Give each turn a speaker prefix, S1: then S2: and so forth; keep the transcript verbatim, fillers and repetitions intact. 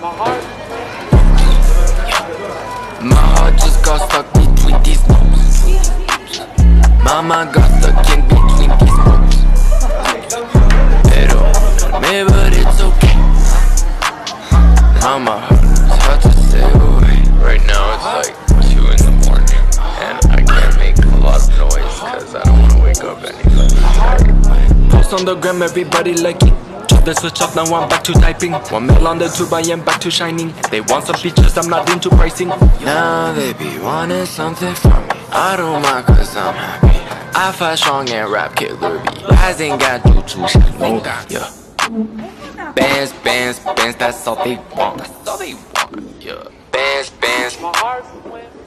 S1: My heart just got stuck between these ropes. My mind got stuck in between these ropes. Pero me, but it's okay. Now my heart is hard to say away.
S2: Right now it's like two in the morning, and I can't make a lot of noise because I don't want to wake up anybody.
S1: Post on the gram, everybody liking. Drop the switch off, now I'm back to typing. One mail on the tube, I am back to shining. They want some features, I'm not into pricing. Now they be wanting something from me. I don't mind cause I'm happy. I fight strong and rap killer B. Rising got you to shine. Yeah. Bands, bands, bands, that's all they want. That's all they want. Yeah. Bands, bands.